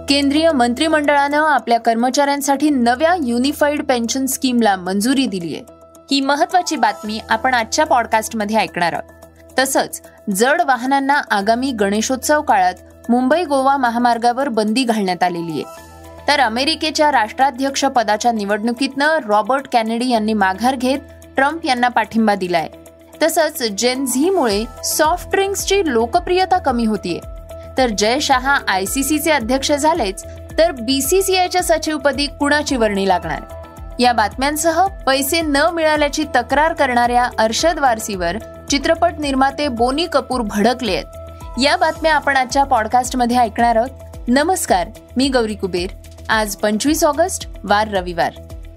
केंद्रीय मंत्रिमंडळानं आपल्या कर्मचाऱ्यांसाठी नव्या युनिफाईड पेन्शन स्कीमला मंजुरी दिली आहे. ही महत्त्वाची बातमी आपण आजच्या पॉडकास्टमध्ये ऐकणार आहोत. तसंच जड वाहनांना आगामी गणेशोत्सव काळात मुंबई गोवा महामार्गावर बंदी घालण्यात आलेली आहे. तर अमेरिकेच्या राष्ट्राध्यक्ष पदाच्या निवडणुकीतनं रॉबर्ट केनेडी यांनी माघार घेत ट्रम्प यांना पाठिंबा दिलाय. तसंच जेन झीमुळे सॉफ्ट ड्रिंक्सची लोकप्रियता कमी होतीये. तर जय शहा ICCचे अध्यक्ष झालेच, तर BCCIच्या सचिवपदी कुणाची वर्णी लागणार? या बातम्यांसह पैसे न मिळाल्याची तक्रार करणाऱ्या अरशद वारसीवर चित्रपट निर्माते बोनी कपूर भडकले आहेत. या बातम्या आपण आजच्या पॉडकास्टमध्ये ऐकणार आहोत. नमस्कार, मी गौरी कुबेर. आज 25 ऑगस्ट, वार रविवार.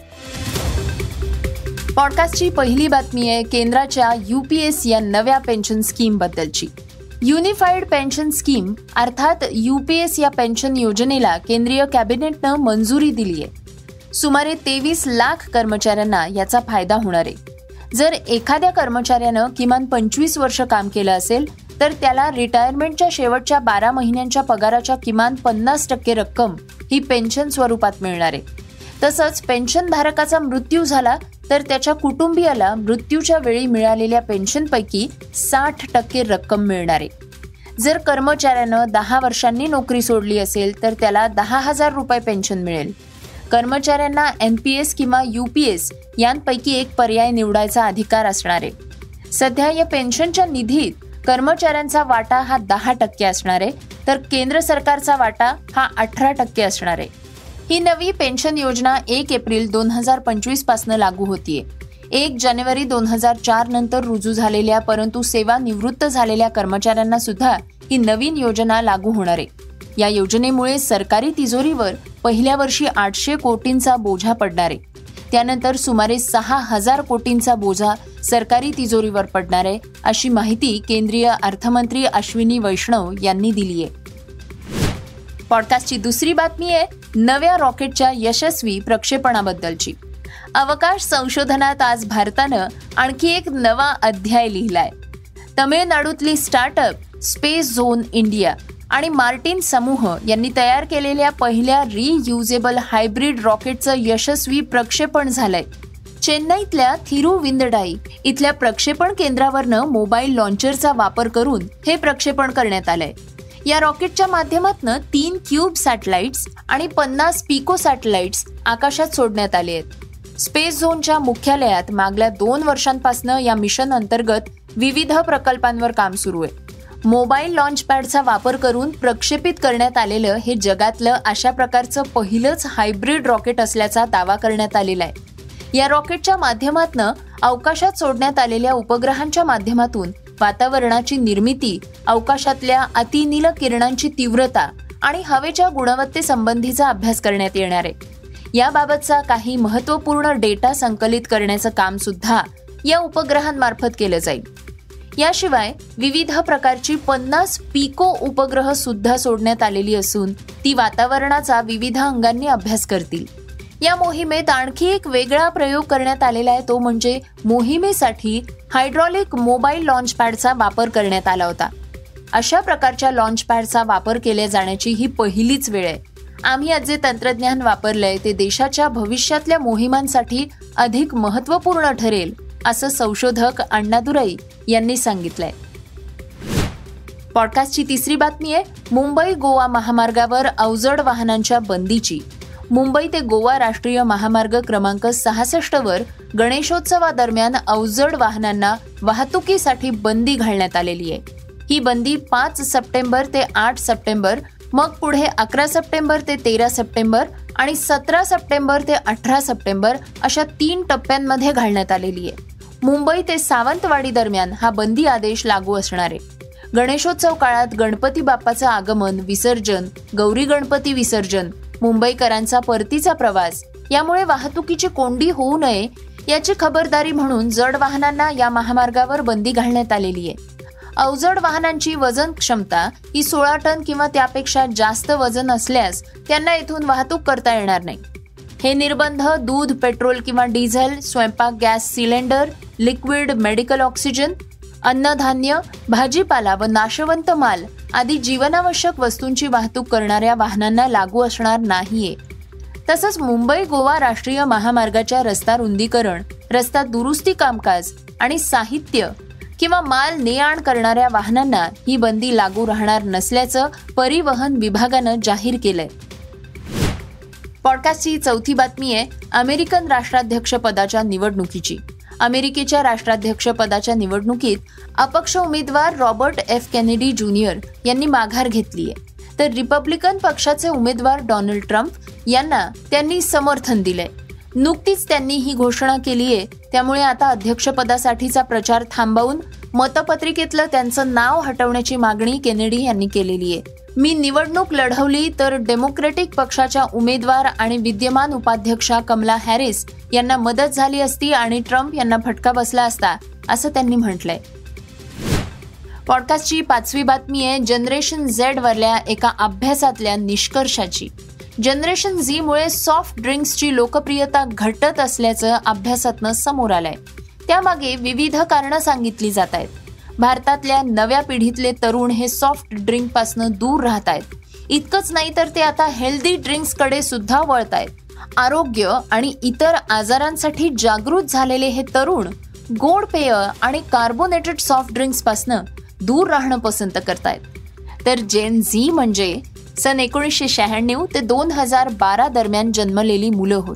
पॉडकास्टची पहिली बातमी आहे केंद्राच्या UPS या नव्या पेन्शन स्कीम बद्दलची. युनिफाईड पेन्शन स्कीम अर्थात UPS या पेन्शन योजनेला केंद्रीय कॅबिनेटनं मंजुरी दिली आहे. सुमारे 23 लाख कर्मचाऱ्यांना याचा फायदा होणार आहे. जर एखाद्या कर्मचाऱ्यानं किमान 25 वर्ष काम केलं असेल तर त्याला रिटायरमेंटच्या शेवटच्या 12 महिन्यांच्या पगाराच्या किमान 50% रक्कम ही पेन्शन स्वरूपात मिळणार आहे. तसंच पेन्शनधारकाचा मृत्यू झाला तर त्याच्या कुटुंबियाला मृत्यूच्या वेळी मिळालेल्या पेन्शनपैकी 60% रक्कम मिळणार आहे. जर कर्मचाऱ्यानं 10 वर्षांनी नोकरी सोडली असेल तर त्याला 10,000 रुपये पेन्शन मिळेल. कर्मचाऱ्यांना NPS किंवा UPS यांपैकी एक पर्याय निवडायचा अधिकार असणार आहे. सध्या या पेन्शनच्या निधीत कर्मचाऱ्यांचा वाटा हा 10% असणार आहे, तर केंद्र सरकारचा वाटा हा 18% असणार आहे. ही नवी पेन्शन योजना 1 एप्रिल 2025 पासून लागू होतीये. 1 जानेवारी 2004 नंतर रुजू झालेल्या परंतु सेवानिवृत्त झालेल्या कर्मचाऱ्यांना सुद्धा ही नवीन योजना लागू होणार आहे. या योजनेमुळे सरकारी तिजोरीवर पहिल्या वर्षी 800 कोटींचा बोझा पडणार आहे. त्यानंतर सुमारे 6,000 कोटींचा बोझा सरकारी तिजोरीवर पडणार आहे, अशी माहिती केंद्रीय अर्थमंत्री अश्विनी वैष्णव यांनी दिली आहे. पॉडकास्टची दुसरी बातमी आहे नव्या रॉकेटच्या यशस्वी प्रक्षेपणाबद्दलची. अवकाश संशोधनात आज भारतानं आणखी एक नवा अध्याय लिहिलाय. तमिळनाडूतली स्टार्टअप स्पेस झोन इंडिया आणि मार्टिन समूह यांनी तयार केलेल्या पहिल्या रियुजेबल हायब्रिड रॉकेटचं यशस्वी प्रक्षेपण झालंय. चेन्नईतल्या थिरुविंदडाई इथल्या प्रक्षेपण केंद्रावरनं मोबाईल लॉन्चरचा वापर करून हे प्रक्षेपण करण्यात आलंय. या रॉकेटच्या माध्यमातून 3 क्यूब सॅटेलाइट्स आणि 50 पिको सॅटेलाइट्स आकाशात सोडण्यात आले आहेत. स्पेस झोनच्या मुख्यालयात मागल्या 2 वर्षांपासून या मिशन अंतर्गत विविध प्रकल्पांवर काम सुरू आहे. मोबाईल लॉन्च पॅडचा वापर करून प्रक्षेपित करण्यात आलेलं हे जगातलं अशा प्रकारचं पहिलंच हायब्रिड रॉकेट असल्याचा दावा करण्यात आलेला आहे. या रॉकेटच्या माध्यमातून अवकाशात सोडण्यात आलेल्या उपग्रहांच्या माध्यमातून वातावरणाची निर्मिती, अवकाशातल्या अतिनील किरणांची तीव्रता आणि हवेच्या गुणवत्तेसंबंधीचा अभ्यास करण्यात येणार आहे. याबाबतचा काही महत्त्वपूर्ण डेटा संकलित करण्याचं काम सुद्धा या उपग्रहांमार्फत केलं जाईल. याशिवाय विविध प्रकारची 50 पिको उपग्रह सुद्धा सोडण्यात आलेली असून ती वातावरणाचा विविध अंगांनी अभ्यास करतील. या मोहिमेत आणखी एक वेगळा प्रयोग करण्यात आलेला आहे, तो म्हणजे मोहिमेसाठी हायड्रॉलिक मोबाईल लॉन्च पॅडचा वापर करण्यात आला होता. अशा प्रकारच्या लॉन्च पॅडचा वापर केल्या जाण्याची ही पहिलीच वेळ आहे. आम्ही आज जे तंत्रज्ञान वापरलंय ते देशाच्या भविष्यातल्या मोहिमांसाठी अधिक महत्त्वपूर्ण ठरेल, असं संशोधक अण्णादुराई यांनी सांगितलंय. पॉडकास्टची तिसरी बातमी आहे मुंबई गोवा महामार्गावर अवजड वाहनांच्या बंदीची. मुंबई ते गोवा राष्ट्रीय महामार्ग क्रमांक 66 वर गणेशोत्सवादरम्यान अवजड वाहनांना वाहतुकीसाठी बंदी घालण्यात आलेली आहे. ही बंदी 5 सप्टेंबर ते 8 सप्टेंबर, मग पुढे 11 सप्टेंबर ते 13 सप्टेंबर आणि 17 सप्टेंबर ते 18 सप्टेंबर अशा 3 टप्प्यांमध्ये घालण्यात आलेली आहे. मुंबई ते सावंतवाडी दरम्यान हा बंदी आदेश लागू असणार आहे. गणेशोत्सव काळात गणपती बाप्पाचं आगमन, विसर्जन, गौरी गणपती विसर्जन, मुंबईकरांचा परतीचा प्रवास यामुळे वाहतुकीची कोंडी होऊ नये याची खबरदारी म्हणून जड वाहनांना या महामार्गावर बंदी घालण्यात आलेली आहे. अवजड वाहनांची वजन क्षमता ही 16 टन किंवा त्यापेक्षा जास्त वजन असल्यास त्यांना इथून वाहतूक करता येणार नाही. हे निर्बंध दूध, पेट्रोल किंवा डिझेल, स्वयंपाक gas cylinder, liquid medical oxygen, अन्नधान्य, भाजीपाला व नाशवंत माल आदी जीवनावश्यक वस्तूंची वाहतूक करणाऱ्या वाहनांना लागू असणार नाहीये. तसंच मुंबई गोवा राष्ट्रीय महामार्गाच्या रस्ता रुंदीकरण, रस्ता दुरुस्ती कामकाज आणि साहित्य किंवा माल ने-आण करणाऱ्या वाहनांना ही बंदी लागू राहणार नसल्याचं परिवहन विभागानं जाहीर केलंय. पॉडकास्टची चौथी बातमी आहे अमेरिकन राष्ट्राध्यक्षपदाच्या निवडणुकीची. अमेरिकेच्या राष्ट्राध्यक्षपदाच्या निवडणुकीत अपक्ष उमेदवार रॉबर्ट एफ केनेडी ज्युनियर यांनी माघार घेतली आहे, तर रिपब्लिकन पक्षाचे उमेदवार डोनाल्ड ट्रम्प यांना त्यांनी समर्थन दिलंय. नुकतीच त्यांनी ही घोषणा केली आहे, त्यामुळे आता अध्यक्षपदासाठीचा प्रचार थांबवून मतपत्रिकेतलं त्यांचं नाव हटवण्याची मागणी केनेडी यांनी केलेली आहे. मी निवडणूक लढवली तर डेमोक्रॅटिक पक्षाच्या उमेदवार आणि विद्यमान उपाध्यक्षा कमला हॅरिस यांना मदत झाली असती आणि ट्रम्प यांना फटका बसला असता, असं त्यांनी म्हटलंय. पॉडकास्टची पाचवी बातमी आहे जनरेशन झेड वरल्या एका अभ्यासातल्या निष्कर्षाची. जनरेशन झी मुळे सॉफ्ट ड्रिंक्सची लोकप्रियता घटत असल्याचं अभ्यासातनं समोर आलंय. त्यामागे विविध कारणं सांगितली जात आहेत. भारतातल्या नव्या पिढीतले तरुण हे सॉफ्ट ड्रिंक पासून दूर राहत आहेत. इतकंच नाही तर ते आता हेल्दी ड्रिंक्सकडे सुद्धा वळत आहेत. आरोग्य आणि इतर आजारांसाठी जागृत झालेले हे तरुण गोड पेय आणि कार्बोनेटेड सॉफ्ट ड्रिंक्स पासून दूर राहणं पसंत करतायत. तर जेन झी म्हणजे सन 1996 ते 2012 दरम्यान जन्मलेली मुलं होत.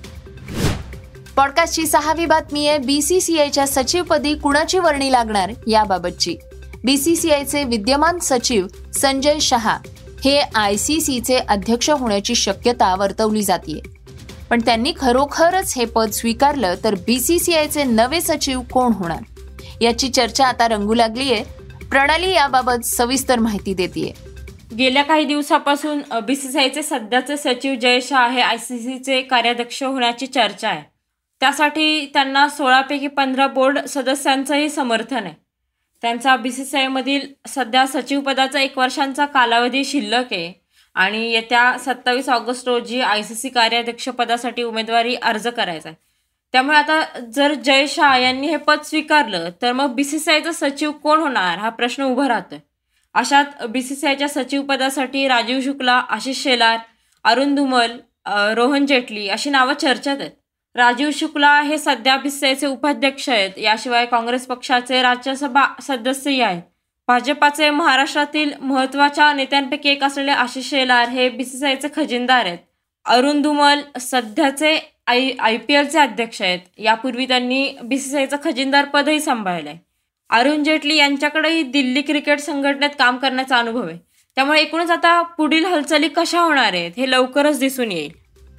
पॉडकास्टची सहावी बातमी आहे बीसीसीआयच्या सचिवपदी कुणाची वर्णी लागणार याबाबतची. बीसीसीआयचे विद्यमान सचिव संजय शहा हे आयसीसीचे अध्यक्ष होण्याची शक्यता वर्तवली जाते. पण त्यांनी खरोखरच हे पद स्वीकारलं तर बीसीसीआयचे नवे सचिव कोण होणार याची चर्चा आता रंगू लागली आहे. प्रणाली याबाबत सविस्तर माहिती देतेय. गेल्या काही दिवसापासून बीसीसीआयचे सध्याचे सचिव जय शहा हे आयसीसीचे कार्याध्यक्ष होण्याची चर्चा आहे. त्यासाठी त्यांना 16 पैकी 15 बोर्ड सदस्यांचंही समर्थन आहे. त्यांचा बीसीसीआयमधील सध्या सचिवपदाचा 1 वर्षांचा कालावधी शिल्लक आहे आणि येत्या 27 ऑगस्ट रोजी आयसीसी कार्याध्यक्षपदासाठी उमेदवारी अर्ज करायचा आहे. त्यामुळे आता जर जय शहा यांनी हे पद स्वीकारलं तर मग बीसीसीआयचा सचिव कोण होणार हा प्रश्न उभा राहतोय. अशात बीसीसीआयच्या सचिवपदासाठी राजीव शुक्ला, आशिष शेलार, अरुण धुमल, रोहन जेटली अशी नावं चर्चेत आहेत. राजीव शुक्ला हे सध्या बीसीसीआयचे उपाध्यक्ष आहेत. याशिवाय काँग्रेस पक्षाचे राज्यसभा सदस्यही आहेत. भाजपाचे महाराष्ट्रातील महत्त्वाच्या नेत्यांपैकी एक असलेले आशिष शेलार हे बीसीसीआयचे खजिनदार आहेत. अरुण धुमल सध्याचे IPLचे अध्यक्ष आहेत. यापूर्वी त्यांनी बीसीसीआयचं खजिनदार पदही सांभाळलंय. अरुण जेटली यांच्याकडेही दिल्ली क्रिकेट संघटनेत काम करण्याचा अनुभव आहे. त्यामुळे एकूणच आता पुढील हालचाली कशा होणार आहेत हे लवकरच दिसून येईल.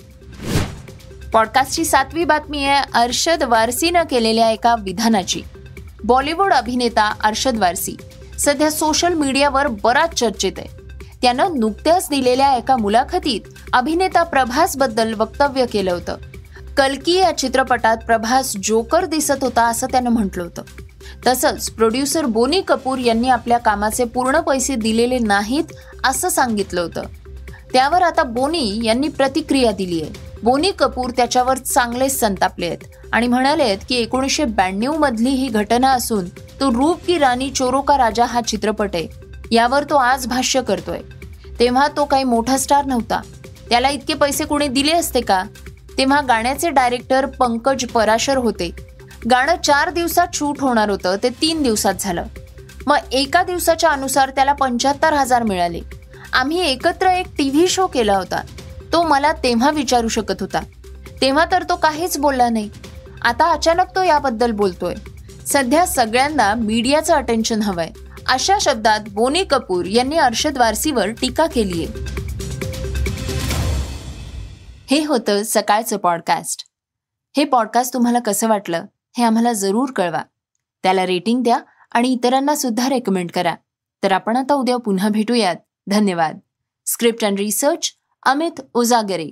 पॉडकास्टची 7वी बातमी आहे अरशद वारसीनं केलेल्या एका विधानाची. बॉलिवूड अभिनेता अरशद वारसी सध्या सोशल मीडियावर बराच चर्चेत आहे. त्यानं नुकत्याच दिलेल्या एका मुलाखतीत अभिनेता प्रभासबद्दल वक्तव्य केलं होतं. कल्की या चित्रपटात प्रभास जोकर दिसत होता असं त्यानं म्हटलं होतं. तसंच प्रोड्युसर बोनी कपूर यांनी आपल्या कामाचे पूर्ण पैसे दिलेले नाहीत असं सांगितलं होतं. त्यावर आता बोनी यांनी प्रतिक्रिया दिली आहे. बोनी कपूर त्याच्यावर चांगलेच संतापले आहेत आणि म्हणाले आहेत की 1992 मधली ही घटना असून तो रूप की राणी चोरो का राजा हा चित्रपट आहे. यावर तो आज भाष्य करतोय. तेव्हा तो काही मोठा स्टार नव्हता. त्याला इतके पैसे कोणी दिले असते का? तेव्हा गाण्याचे डायरेक्टर पंकज पराशर होते. गाणं 4 दिवसात शूट होणार होतं ते 3 दिवसात झालं. मग एका दिवसाच्या अनुसार त्याला 75,000 मिळाले. आम्ही एकत्र एक टीव्ही शो केला होता. तो मला तेव्हा विचारू शकत होता. तेव्हा तर तो काहीच बोलला नाही. आता अचानक तो याबद्दल बोलतोय. सध्या सगळ्यांना मीडियाचं अटेन्शन हवंय अशा शब्दात बोनी कपूर यांनी अरशद वारसीवर टीका केलीय. हे होतं सकाळचं पॉडकास्ट. हे पॉडकास्ट तुम्हाला कसं वाटलं हे आम्हाला जरूर कळवा. त्याला रेटिंग द्या आणि इतरांना सुद्धा रेकमेंड करा. तर आपण आता उद्या पुन्हा भेटूयात. धन्यवाद. Script and research Amit Ujagare.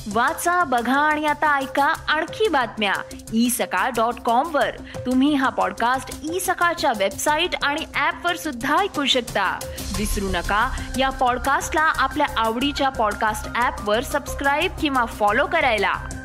वाचा, बघा आणि आता ऐका आणखी बातम्या isakal.com वर. तुम्ही हा पॉडकास्ट isakal वेबसाईट आणि ऍप वर सुद्धा ऐकू शकता. विसरू नका या पॉडकास्टला आपल्या आवडीच्या पॉडकास्ट ऍप वर सबस्क्राईब किंवा फॉलो करायला.